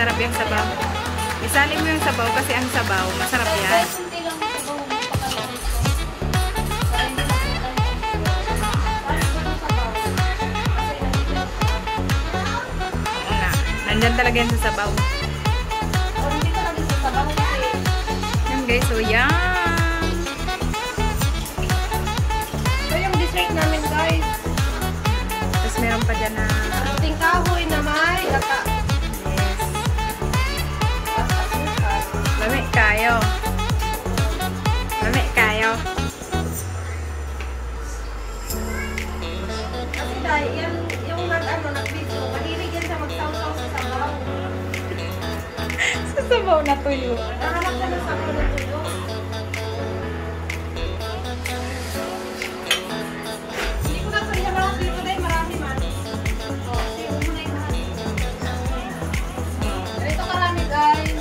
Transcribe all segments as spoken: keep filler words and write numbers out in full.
Masarap yung sabaw. Isali mo yung sabaw kasi ang sabaw, masarap yan. Oo nga. Nandyan talaga yan sa sabaw. Yan guys, so yan. So yung dessert namin guys. Tapos meron pa dyan na ating kahoy na may gata. yes. Lami kayo. Lami kayo. Kasi dahil yan, yung nag ano, nag-video, mahilig yan sa magsaw-saw sa sabaw. Sa sabaw na tuyo. Nakahanap ka ng sabaw na tuyo. Hindi ko na sa iya marami dito dahil marami man. O, kasi yung muna yung marami. Ganito karami guys.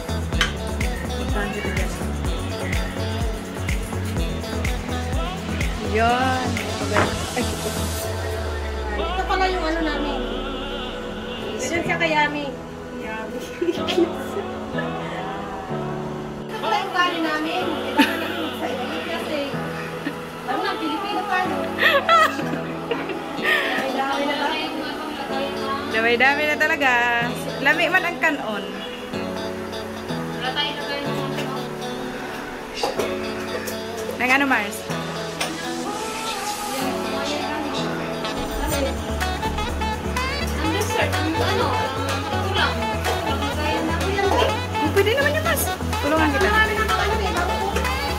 Yan. Ay, Ito pala yung ano namin. Ganyan siya kayami. yummy. Ito pala yung kanin namin. Kailangan namin sa ibig kasi alam na, Pilipino pa, no? Dami na lang. Dami-dami na talaga. Lami man ang kanon. Nang ano, Mars? Ang dessert, ang ano, kulang. Oh, pwede naman yun, Mars. Tulungan kita. Marami na ano eh, bago po.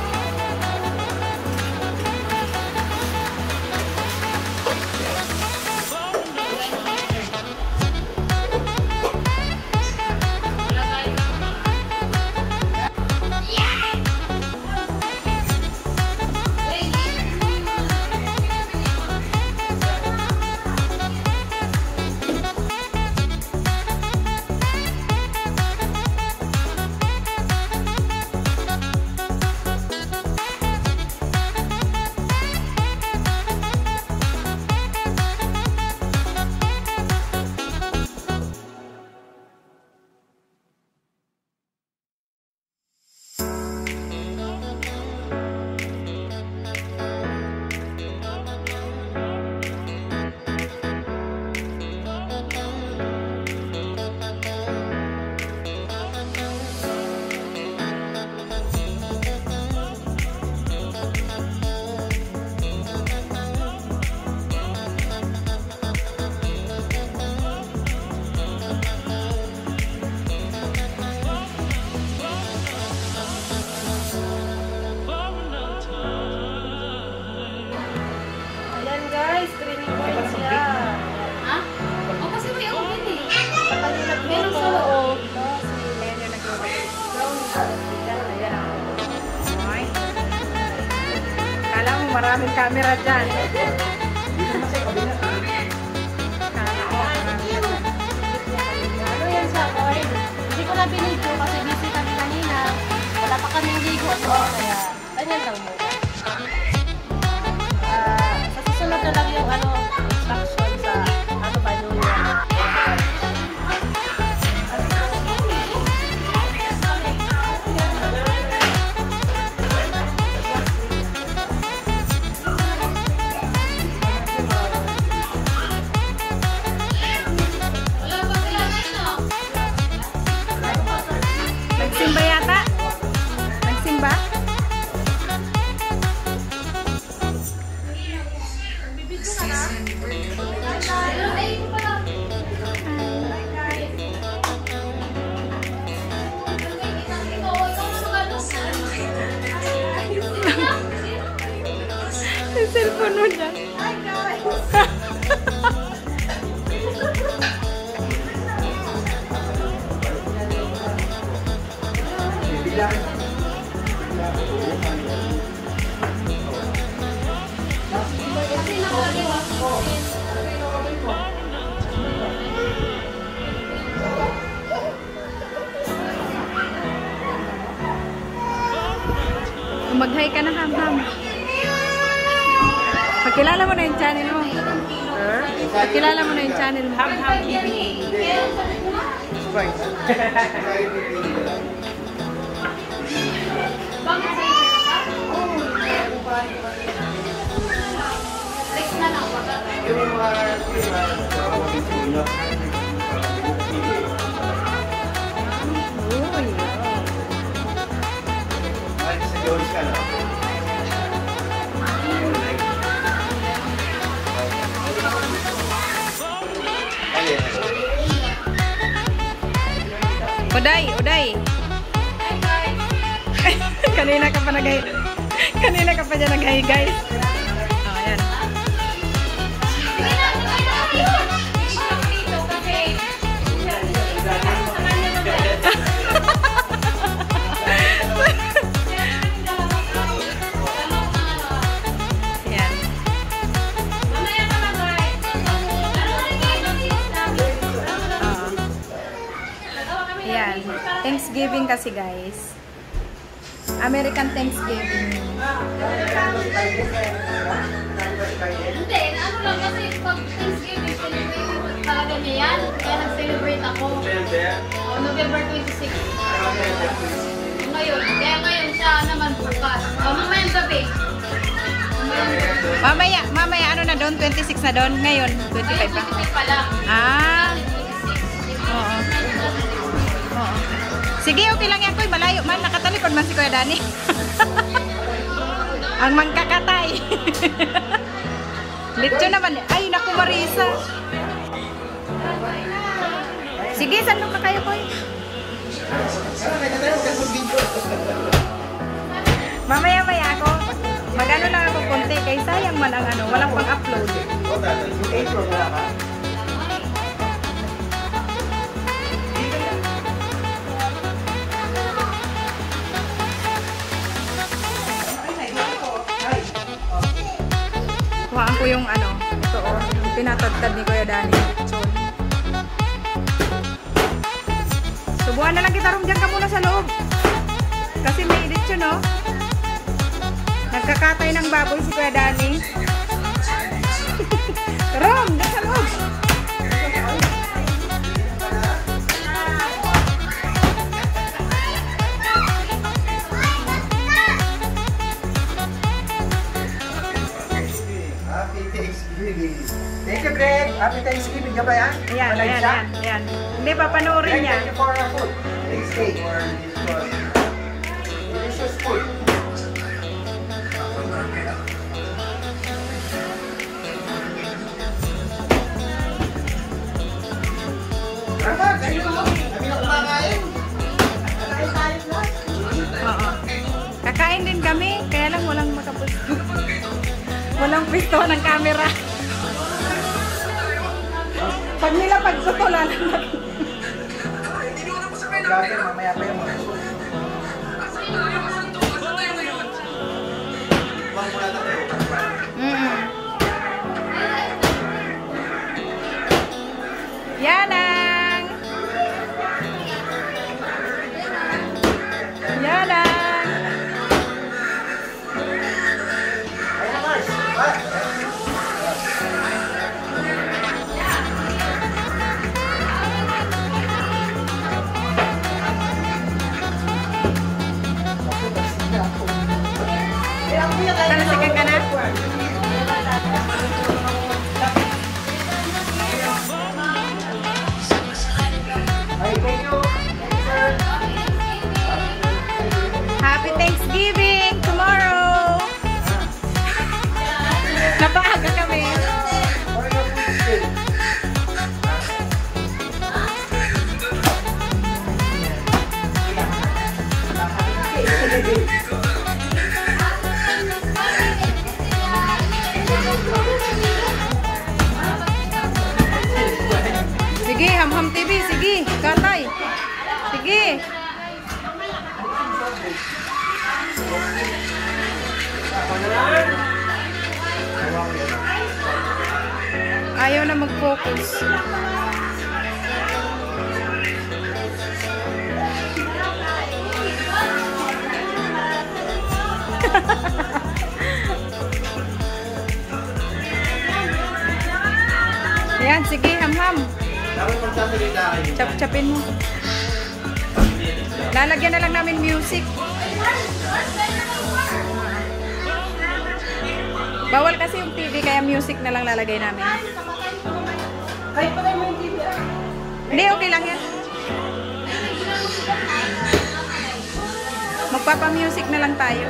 Ayan guys, training point siya. Ha? O kasi may oven eh. Kanina Meron sa loob. Ayan yung nag-robot. Ay. Kala mo maraming camera dyan. Ano yan siya, boy? Hindi ko na binidyo kasi busy kami kanina. Wala pa kaming ligo. Kaya, ganyan lang mo. Ah, sa susunod na lang yung ano, instruction sa ano ba yun yan. Nagsimba yata? Nagsimba? Yung cellphone mo dyan. Hi guys! Mag-hi ka na, Ham Ham. Pagkilala mo na yung channel mo. Pagkilala mo na yung channel mo. Ham Ham T V A. Boy. Bakit sa iyo ka? Text na lang. Uy. Uday, uday. Hi guys. Kanina ka pa nagay. Kanina ka pa dyan nagay, guys. Oh, ayan. Sige na, sige na. Ito lang dito kasi sa kanya mag- Ayan. Mamaya ka na guys. Ano rin kayo notice namin? Oo. Nagawa kami ng Ayan. video para- Thanksgiving kasi, guys. American Thanksgiving. Hindi, ano lang kasi pag Thanksgiving, celebrate talaga niya yan. Kaya nag-celebrate ako. Oh, November twenty-sixth. Ngayon, kaya ngayon siya naman bukas. Oh, mamayang gabi. Mamayang gabi. Mamaya, mamaya ano na doon? twenty-six na doon? Ngayon, Ngayon, twenty-five pa? twenty-five pa lang. Ah. twenty-six. Oo. Oo. Sige, okay lang yan, Koy. Malayo man. Nakatalikod man si Kuya Dani. Ang mangkakatay. Litso naman. Ay, naku, Marisa. Sige, saan ka kayo, Koy? Mamaya-maya ako. Magano lang ako konti. Kay sayang man ang ano. Walang pang-upload. Kuhaan ko yung ano, ito oh, yung pinatadtad ni Kuya Dani. Lechon. Subuhan na lang kita, Rom. Diyan ka muna sa loob. Kasi may lechon, no? Nagkakatay ng baboy si Kuya Dani. Rom, diyan sa loob. Happy Thanksgiving. Thank you, Greg. Happy Thanksgiving. Yan ba yan? Ayan, Malay ayan, siya? ayan, ayan. Hindi, papanoorin Greg, niya. thank you for our food. Thanks, Greg. Delicious food. Tama, kayo. Kami na kumakain. Kakain tayo lahat. Oo. Kakain din kami, kaya lang walang makapusto. Walang pisto ng camera. Pag nila pagsutulan. Vlogger, mamaya pa yung mga food. Mm. Yanang! Yanang! Ayan, Mars. Ah. Talasikan ka na? Ay, thank you. Thank you, sir. Happy Thanksgiving tomorrow! Napaaga kami. For your food today. Sige, Hamham T V, sige. Katay. Sige. Ayaw na mag-focus. Ayan, sige, Hamham. Dapat magsasalita kayo. Chap-chapin mo. Lalagyan na lang namin music. Bawal kasi yung T V, kaya music na lang lalagay namin. Kahit pa tayo mo yung T V. Hindi, okay lang yan. Magpapa-music na lang tayo.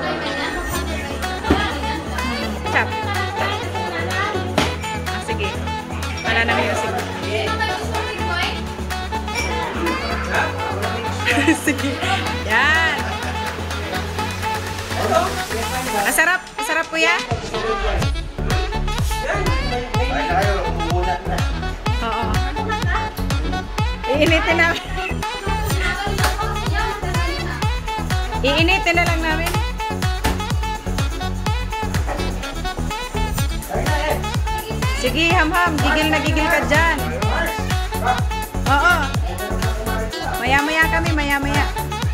Chap. Ah, sige. Wala na music. Sige. Yan. Masarap. Masarap, kuya. Ay, kayo, umunat na. Oo. Iinitin namin. Iinitin na lang namin. Sige, ham-ham. Gigil na gigil ka dyan. Oo. Maya-maya kami, maya-maya.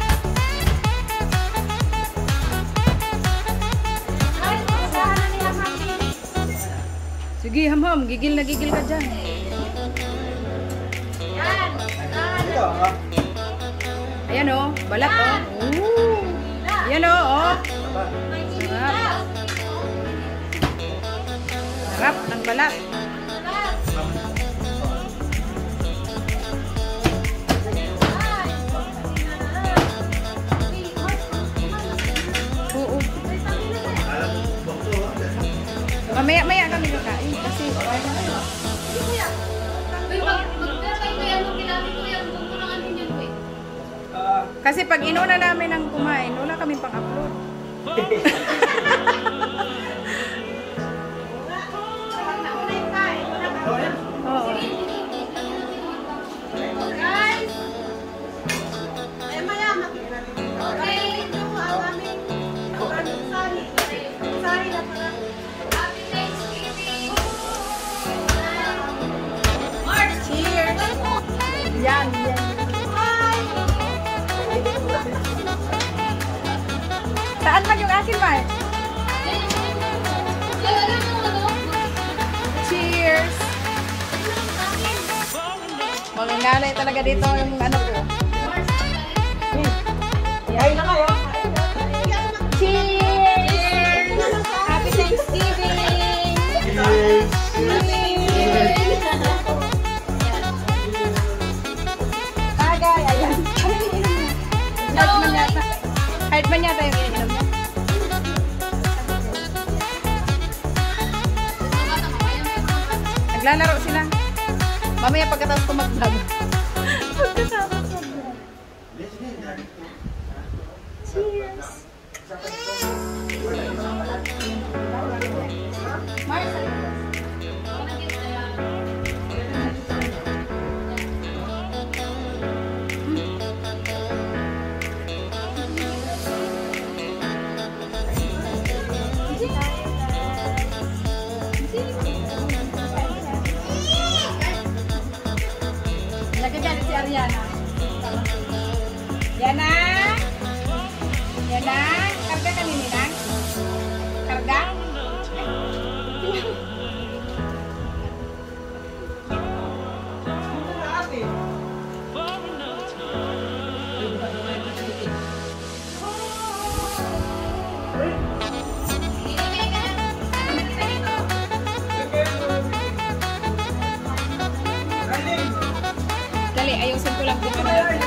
Sige, ham-ham. Gigil na gigil ka dyan. Ito, ha? Ayan o. Balat o. Ooh. Ayan o. Oh. Sarap. Sarap ng balat. Oo. Mamaya-maya kami kakain kasi kasi pag inuna namin ang kumain, wala kaming pang-upload. Oo. Cheers! Yan, yan. Saan man yung akin, Mark? Cheers! Mangangalay talaga dito yung ano ko. Ay na kayo. Cheers! Happy Thanksgiving! Tagay, ayan. Ano yung ininom mo? Hard man yata. Hard man yata yung ininom mo. Naglalaro sila. Mamaya pagkatapos ko mag-vlog. Pagkatapos ko mag-vlog. Cheers! Marcel. Nagagalit si Ariana. Yana! Yana! Karga ka ni Ninang? Karga? Dali, ayusin ko lang kung ano natin.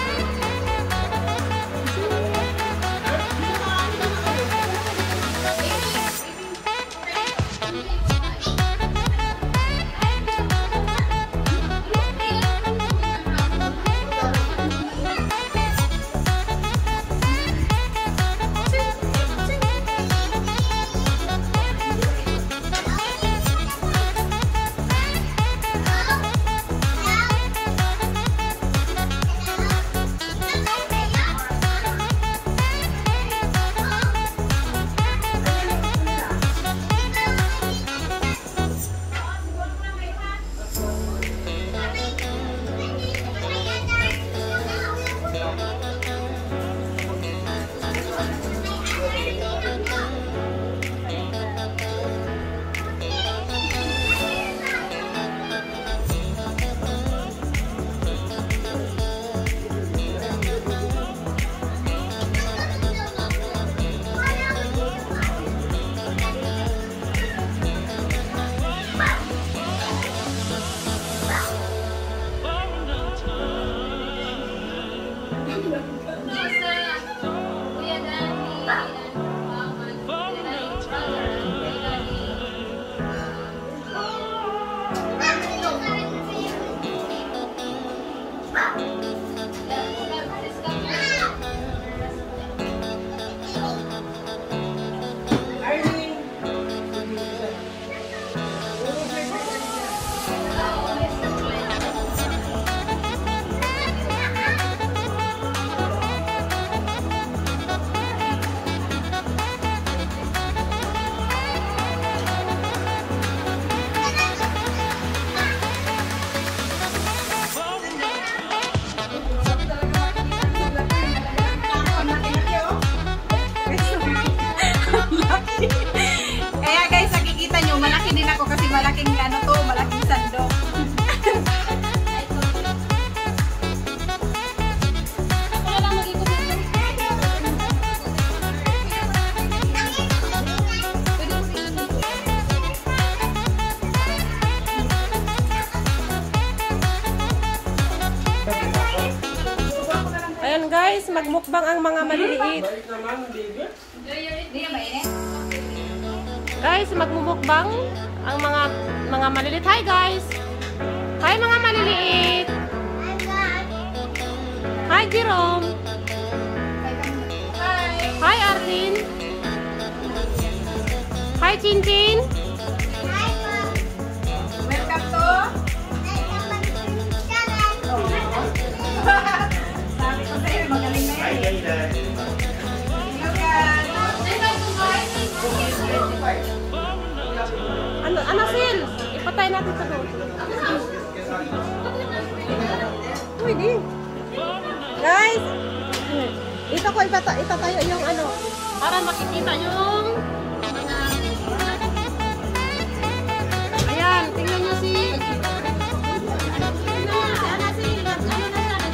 guys, magmukbang ang mga maliliit. Balik naman, baby. Hindi na mainit. Guys, magmumukbang ang mga mga maliliit. Hi guys. Hi mga maliliit. Hi Jerome. Hi! Hi Arlene. Hi Chinchin. Welcome to... Sabi ko sa'yo, magaling na Hi, yan. Dayday. Hello guys! Ano, ano Sil? Ipatay natin sa doon. Uy, di. Guys, ito ko ipata itatayo yung ano, para makikita yung mga... Ayan, tingnan nyo si... Tingnan nyo si Ana si... Ano na siya?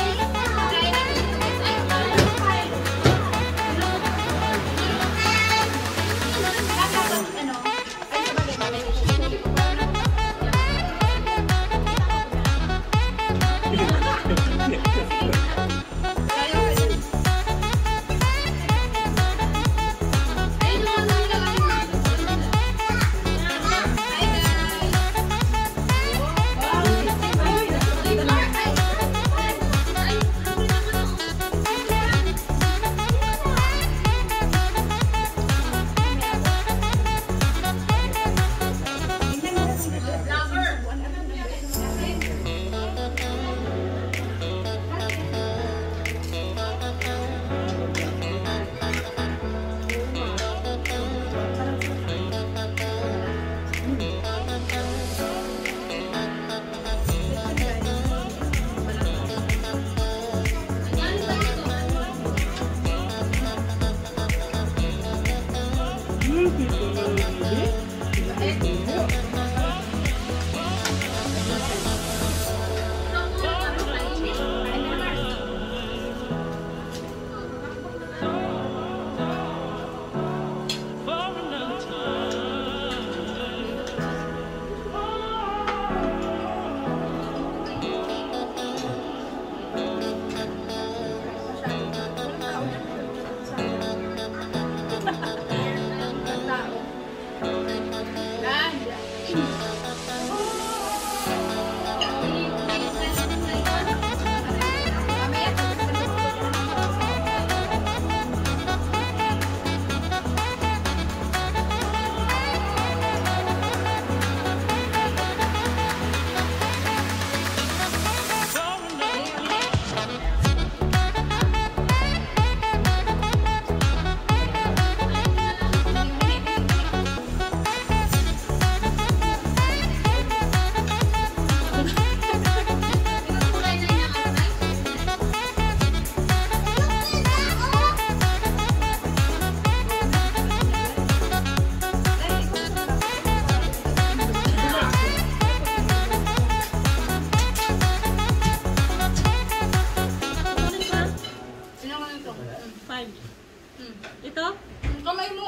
Ito? Kamay mo.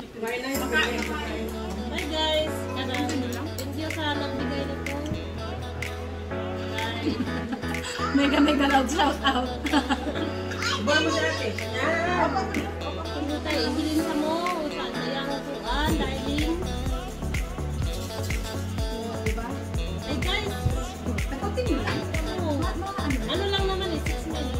Hi guys. Thank you sa nagbigay na po. Mega mega loud shout out. Buwan mo dati. Hindi tayo ibilin sa mo. Sa sayang kuan, darling. Hey guys. Takutin mo lang. Oo. Ano lang naman eh, six minutes.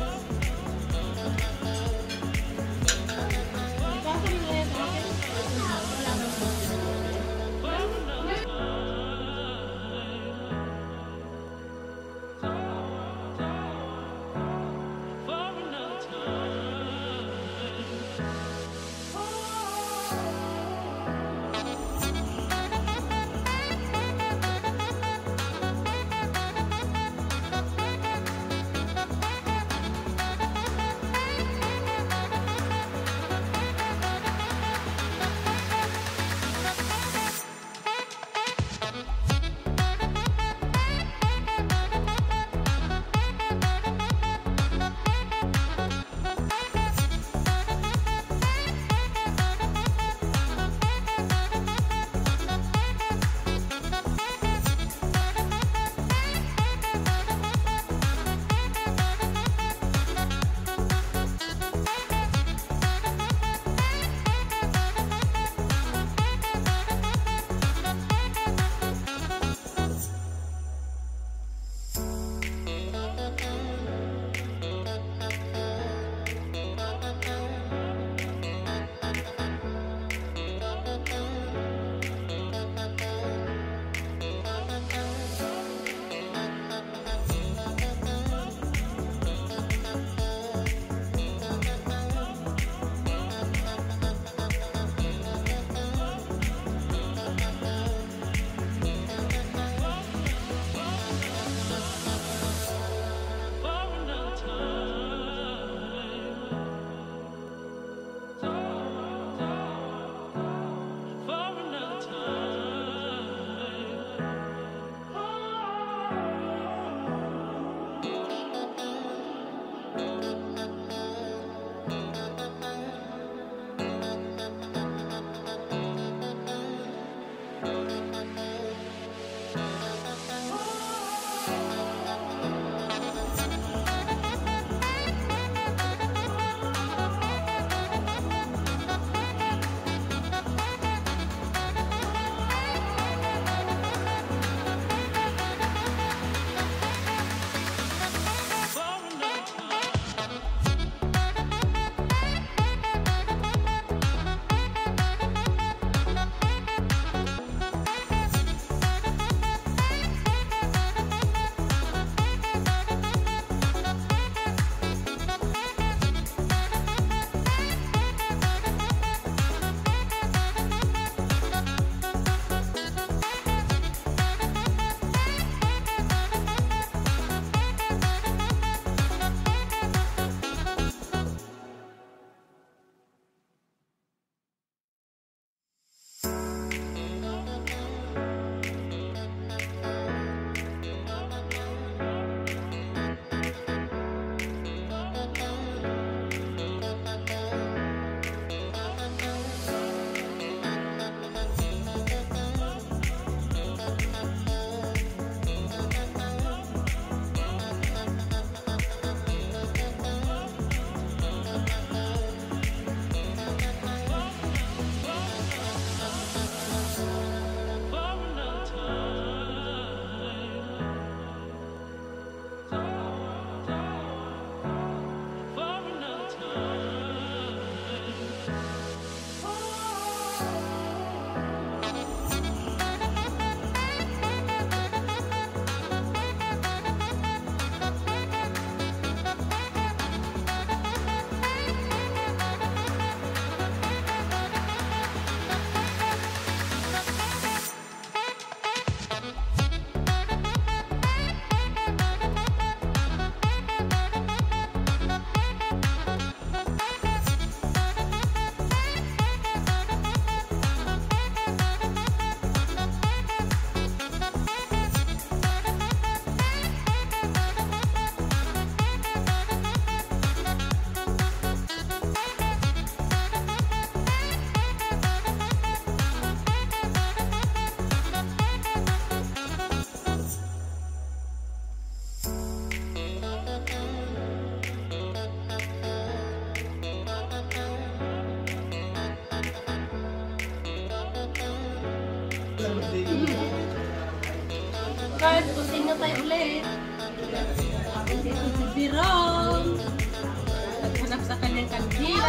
guys, continue tayo ulit. Ito si Birong. Naghanap sa kanyang kandila.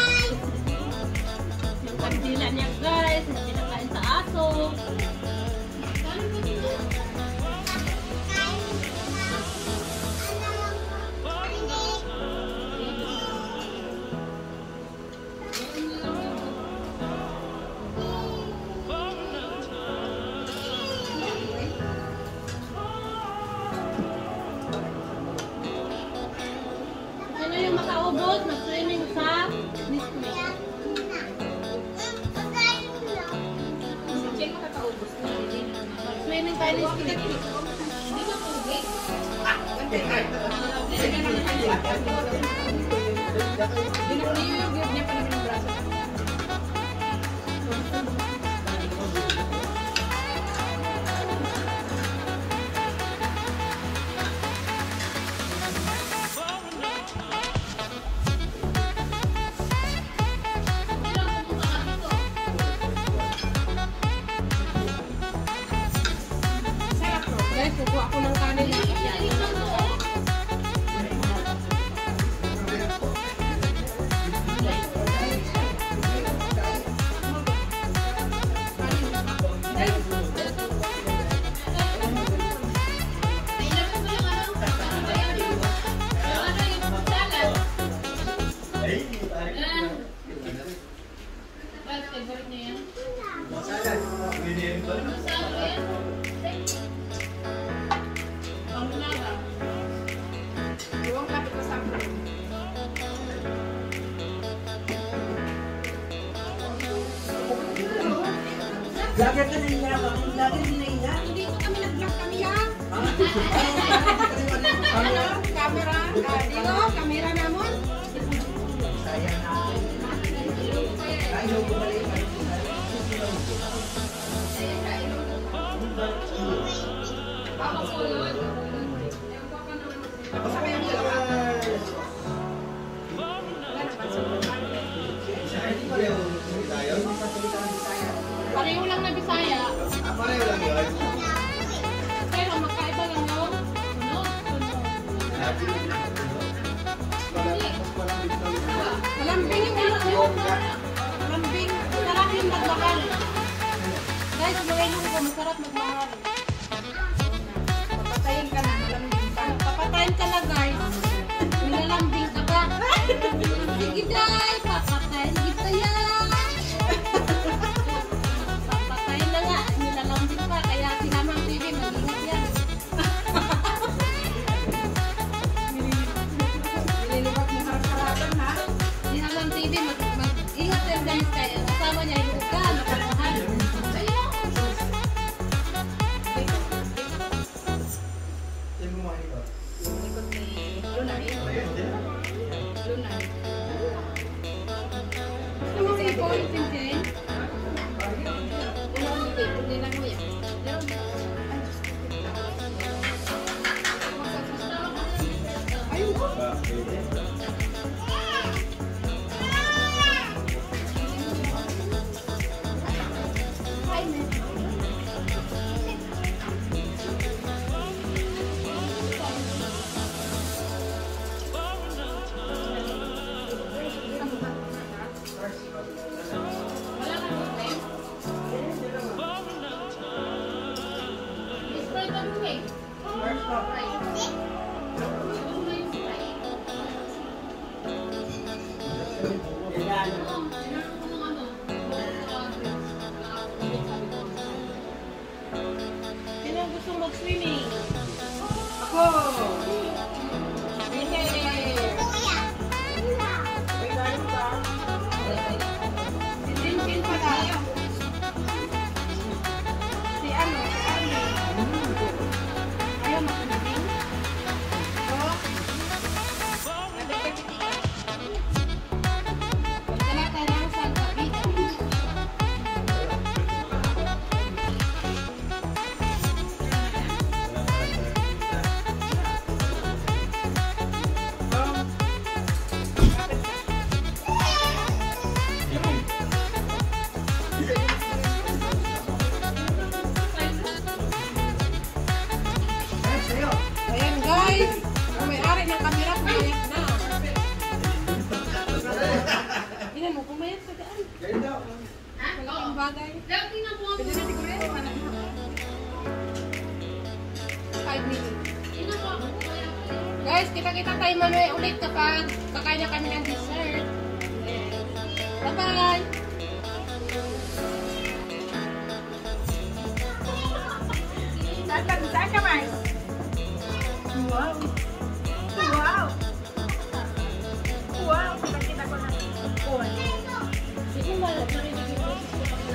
Yung kandila niya guys, na pinakain sa aso. Sino yung makaubos? Mag-swimming sa Nismi. Sino makakaubos na? Swimming tayo Nismi. Hindi ko tubig. Diniyog niya pa naman yung braso. Guys, kukuha ako ng kanin. Favorite niya yan? Masalan. Masarap yan? Ang naga. Iwang kapit ko sa akin. Lagi ka na ina. Lagi din na ina. Hindi ko kami nag-vlog kami ha. Ano? Camera. Dito, camera namon. Sayang na. Ayaw ko balik. Ako po yun. Sa kaya mo lang. Pareho lang na Bisaya. Pareho lang yun. Pero magkaiba lang yung sunod. Malambing yung ulo niyo. Malambing. Masarap yung magmahal. Guys, mga ilong ko, masarap magmahal. Papatayin ka na. Malambing ka. Papatayin ka na guys. Nilalambing ka ba? Sige guys, papatayin kita yan. Papatayin na nga, nilalambing pa. Kaya sinamang T V, mag-ingat yan. Nililibat mo harap-harapan ha. Sinamang T V, mag- mag-ingat yan guys. Kaya kasama niya yung ka, napamahal. Ayun. Ikot ni Lunay. Lunay. Gusto mo si Paul, Tintin? Hindi na kuya. Ayun ko. Wala ka po, eh. Spray pa mo, eh. Spray. Ano na yung spray? Oo, sinarap ko ng ano. Sino ang gustong mag-swimming? Ako. Si Tintin pa tayo. Si ano? Si Arlie. Ayaw mag-swimming? bagay. Dapat tingnan mo ako. Pwede na siguro yun. Wala na. five minutes. Tingnan mo ako. Guys, kita-kita tayo mamaya ulit kapag kakain na kami ng dessert. Bye-bye! Saan ka? Saan ka, Mars? Wow. Wow. Wow. Kita-kita ko na. Oh. Sige ba, narinig yung boses ko pag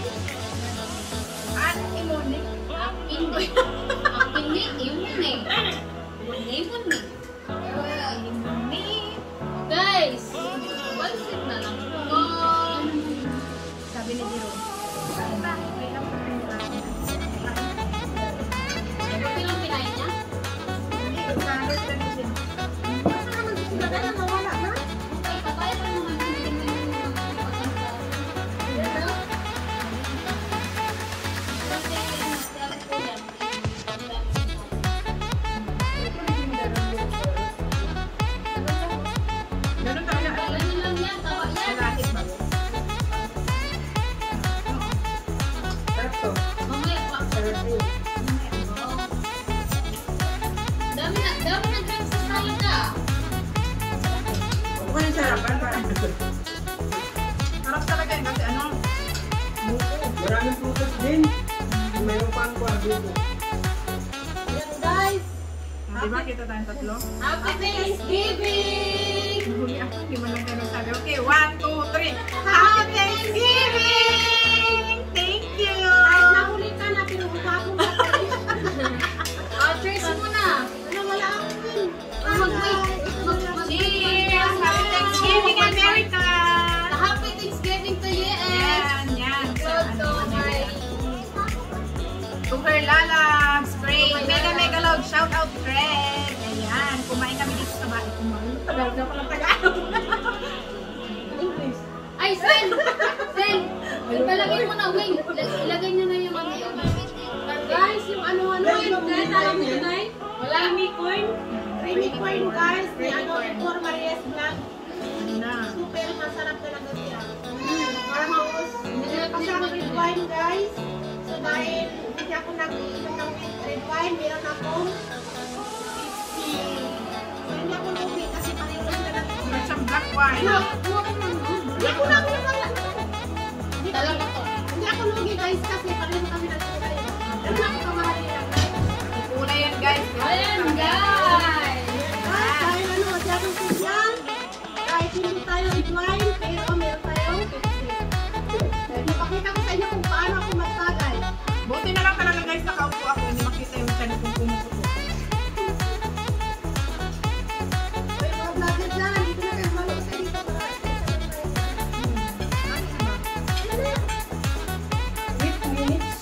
Ano imone? Ang hindi. Ang hindi. Imune. Imune. Imune. Imone. Guys! Pansit na lang. Oh. Sabi ni Jiro. Bakit ba? May lang po kayo sa akin. Buti lang pinain niya. Hindi, usahan sila ni Jiro. Basta naman sila na nawala na. Ay, papaya pa naman. Hindi mo yung pagkanta. Kasi, sabi ko yan. Ganun talaga. Ganun lang yan. Tawa yan. Malahit ba? Sarap to. Mamaya pa. Sarap to. Oo. Dami na, dami na drinks sa salad ah. Ano yung sarapan? Parang sarap talaga yun kasi ano? Maraming prutas din. Mayroon pa ang buko. Yan guys! Di ba kita tayong tatlo? Happy Thanksgiving! Huli ako, hindi mo lang ganun sabi. Okay, one, two, three. Happy Thanksgiving! Thank you! Kahit nahuli ka na, pinuha ko na pa rin. Oh, cheers muna! Ano, wala akong win. Mag-wait! Mag- Cheers! Happy Thanksgiving, America! Happy Thanksgiving to you and Yan, yan. Sa to ano, my to her lalabs, great. Mega, mega loud shout out, Fred. Ayan, kumain kami dito sa bahay. Kumain. Tagalog na pala Tagalog. English. Ay, Sen! Sen! Ibalagay mo na, wing. Ilagay nyo na yung ano yun. Guys, yung ano-ano yun, guys, alam niyo na eh? Wala. Creamy corn. Creamy corn, guys. Ni ano, for Maria's vlog. Na. Super masarap talaga siya. Tapos, meron pa siyang red wine, guys. So, dahil hindi ako nag-iinom ng red wine, meron akong fifty. So, hindi ako lugi kasi pareho sila lang. Meron siyang black wine. Ano? Hindi ako lang wala. Hindi ko Talaga to. Hindi ako lugi, guys, kasi pareho kami nagkulay. Ano lang kamahal nila, guys? Kulay yan, guys. Ayan, guys! Guys, dahil ano, masyadong sosyal. Kahit hindi tayo red wine, pero meron tayong fifty. Ipakita ko sa inyo kung paano ako magtagay. Buti na lang talaga, guys, nakaupo ako. Hindi makita yung channel kung pumupupo. Uy, mga vlogger dyan, dito na kayo malo sa dito. Wait minutes.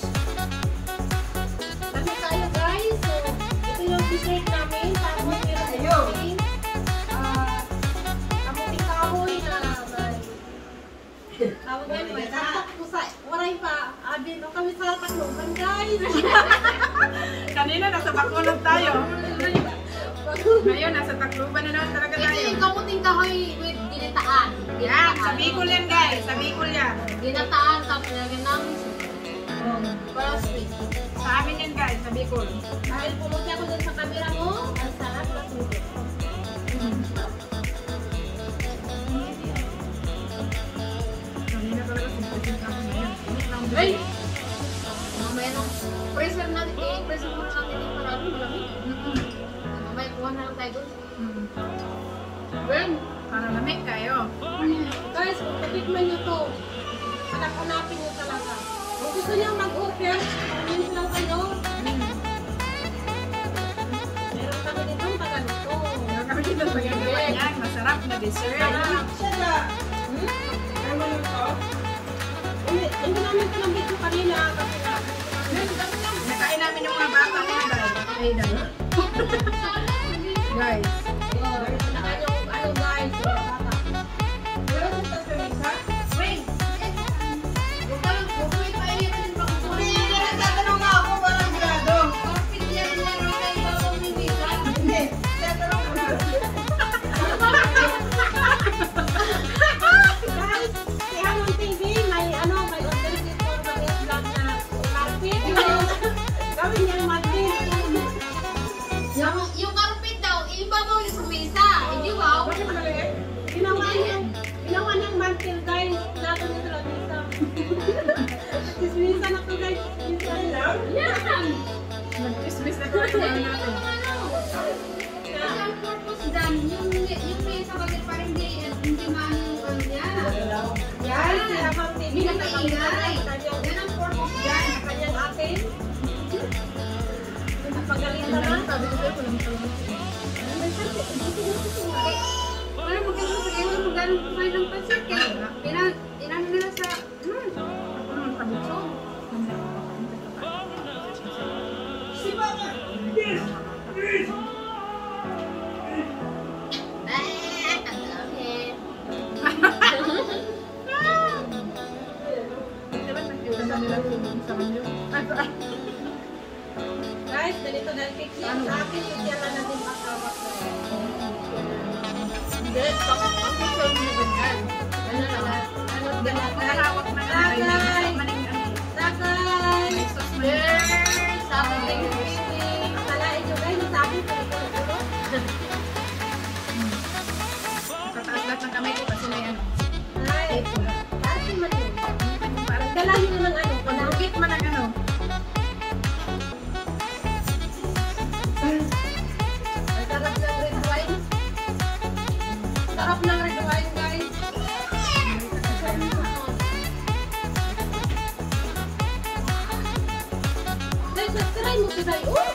Dami tayo, guys. So, ito yung dessert namin. Tapos meron Tayo. kaming ah, kamuting kahoy na may tawag yan, may tatak ko sa waray pa. Abin, o kami sa Tacloban, guys. Kanina, nasa Bacolod tayo. Ngayon, nasa Tacloban na naman talaga Ito tayo. yung kamuting kahoy with ginataan. Yan, sa Bicol yan, guys. Sa Bicol yan. Ginataan, tapos nilagyan namin para sweet. Sa amin yan, guys. Sa Bicol. Dahil pumunta ako dun sa camera mo, ang sarap na tubig. Kanina talaga, simple-simple ako ngayon. Init lang Ay! din. Mamaya nung freezer natin, i-freezer muna natin yung marami, malamig. Mm-mm. Mamaya kuha na lang tayo doon. Mm. Burn! Para lamig kayo. Guys, kung patikman nyo to, hanap-hanapin nyo talaga. Kung gusto nyo mag-order, comments lang kayo. Meron kami dito ang taganito. Meron kami dito sa gagawa niyan. Masarap na dessert. Sarap. Hmm? Ano yun to? Hindi, hindi namin ito ng video kanina kasi nga. Nakain namin yung mga bata ngayon dahil. Ay, dahil. Guys. Oh, nakain yung ano guys, yung bata. Meron ito sa isa? Wait! Huwag ka lang, huwag mo ipailiran yung Hindi, pagkukunin. nagtatanong nga ako, walang grado. Kapit yan lang rin kayo babang bibisa. Hindi, nagtatanong ko na. Guys, si Hanon T V, may ano, may order dito Yung, yung carpet daw, ibabaw yung sa mesa. Hindi wow. Bakit maliit? Ginawa niyang, ginawa niyang mantel guys. Nato niya sa lamisa. Kismisa na to guys. Kismisa lang. Yan! Nag-dismiss na tayo natin. Yung ano, yung purpose dyan, yung, yung mesa kasi parang hindi, hindi maano yung ano yan. Yan, si Abang T V Hindi na na kanyang maingay. kanyang Yan ang purpose dyan. kanyang atin. Napagalitan na. Sabi ko sa'yo, walang tulong. Wala magkano sa iyo, magkano kumain ng pancit eh. Inan, inan nila sa, hmm. Ako naman kabutso. Eh, ang dami. Diba nagkita nila tulong sa kanyo? Guys, ganito dahil kay Kian sa akin, yung Kian na natin makawak na. Hindi, ang gusto mo ganyan. Ano na? Ano, nakahawak na nga. Tagay! Maning ano. Tagay! May sauce man yan. Sabi na yung baby. Akalain nyo guys, sa akin, tuloy-tuloy. Tataas lahat ng kamay ko kasi may ano. Ay, atin man yun. Parang Dalahin nyo ng ano, panarugit man ang ano. ang sarap ng red wine. Sarap ng red wine guys. Guys, subscribe mo si Day. Oh!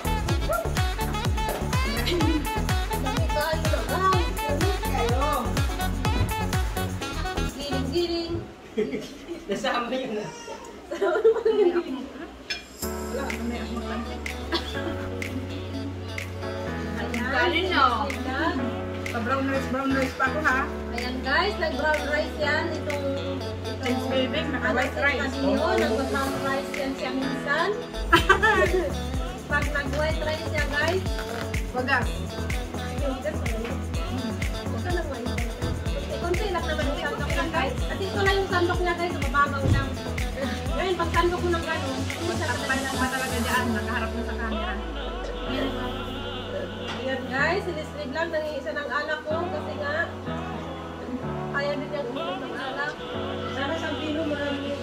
Dami kayo na guys. Ulit kayo. Giling-giling. Nasama yun na. Wala, may ako makan. Ayan. Galing, no? Ayan. Pa-brown rice, brown rice pa ako ha. Ayan guys, nag-brown rice yan. Itong... Thanksgiving, naka-white rice. Kadyo, nag-brown rice yan siya minsan. Pag nag-white rice siya guys, Wagas. yung gas na yun. Ito lang white rice. Eh, konti lang naman yung sandok niya guys. At ito lang yung sandok niya guys, mababaw lang. Ngayon, pag sandok ko ng gano'n, hindi siya At talaga pa talaga dyan, nakaharap na sa camera. Ayan guys, sinisrib lang ng isa ng anak ko kasi nga kaya din niyang ulit ng anak. Sana sa pino marami yung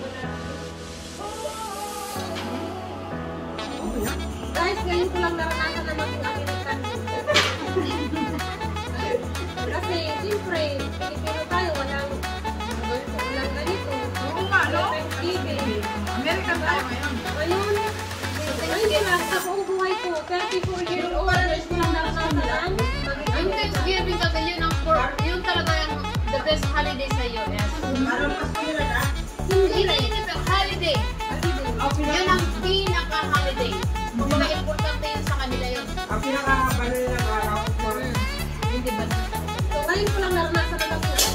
guys, ngayon ko lang naranasan na maging American. Kasi, siyempre, Pilipino tayo, walang walang ganito. Oo nga, no? Thanksgiving. American tayo ngayon. Ngayon, ngayon lang sa buong buhay ko, thirty-four years old, ngayon ko lang naranasan. Yung Thanksgiving kasi yun ang for, yun talaga yung the best holiday sa U S. Parang mas pinila ka? Hindi, hindi, hindi, holiday. Yun ang pinaka-holiday. Kumbaga importante yun sa kanila yun. Ang pinaka-balo ng araw ko. Hindi ba? So, ngayon ko lang naranasan na mag-uwi.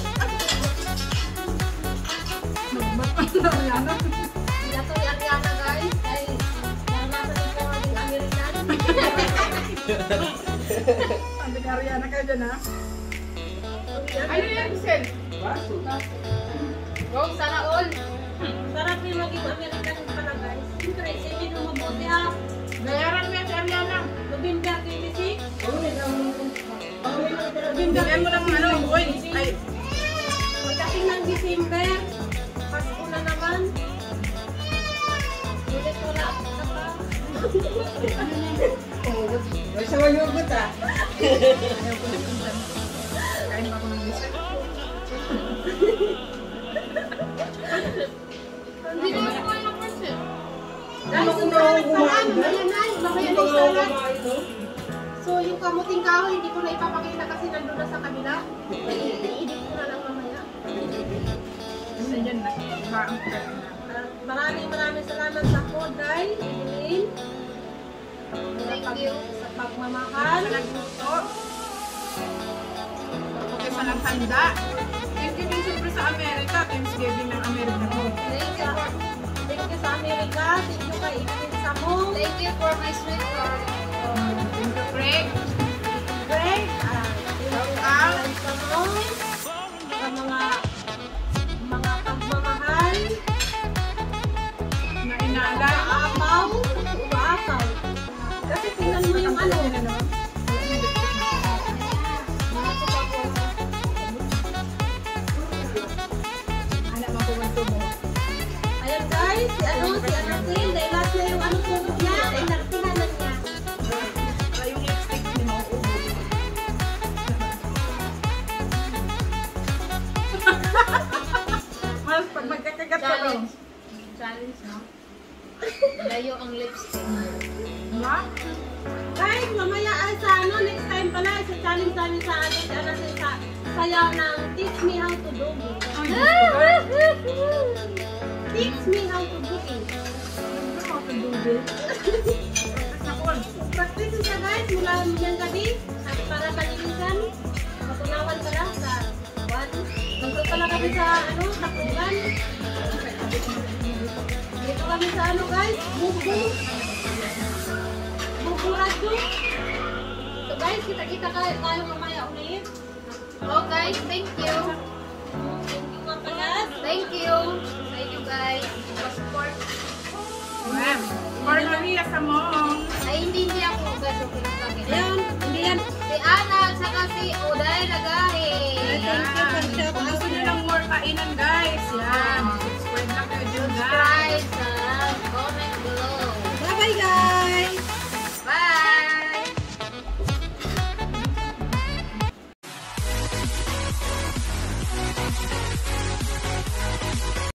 Ariana. Sila to yung Ariana guys, ay naranasan din ko maging American. Sabi ka Ariana ka dyan ha. Ano yan, Sel? Baso. Wow, sana all. Sarap yung maging American pala guys. Siyempre, isipin mo mabuti ha. Bayaran mo yan si Ariana. November twenty-six. Bigyan mo ng ano, coins. Ay, Pagdating ng December, Pasko na naman. Ulit wala. Saka. May sawa yogurt ah. ayaw ko na pinsan. Kain pa ako ng dessert. Hindi na ako kumain ng person. Guys, yung salad pala, mayanay. Mayanay salad. So, yung kamuting kahoy, hindi ko na ipapakita kasi nandun na sa kabila. I-edit ko na lang mamaya. Kasi dyan, nakabaang ko na. Uh, maraming maraming salamat sa Koday, Evelyn. Thank you. Sa pagmamahal. Sa nagluto. Okay, sa naghanda. Thanksgiving siyempre sa Amerika. Thanksgiving ng Amerika ko. Thank you. Thank you sa Amerika. Thank you kay Evelyn Samong. Thank you for my sweet heart. Thank you, Craig. Greg. Ah, Shout out. Evelyn Samong. Sa mga mga pagmamahal. Na inalay. Umaapaw. Umaapaw. Kasi tingnan mo yung ano. malayo ang lipstick. Diba? Guys, mamaya ay sa ano, next time pala, sa challenge namin sa ano, sa ano, sa sayaw ng Teach Me How to Do. Teach Me How to Do it. How to do this? Practice siya guys, mula yan gabi, para palinisan. Matunawan ka lang sa one. Nandito pala kami sa ano, tapugan. Dito kami sa ano guys, bubu. Bubu radyo. So guys, kita-kita kayo, tayo mamaya ulit. Oh guys, thank you. Thank you mga kalas. Thank you. Thank you guys. Pa-support. Wow. For Maria sa mom. Ay, hindi niya ako guys. Okay lang sa akin. Ayan, hindi yan. Si Ana at saka si Oda.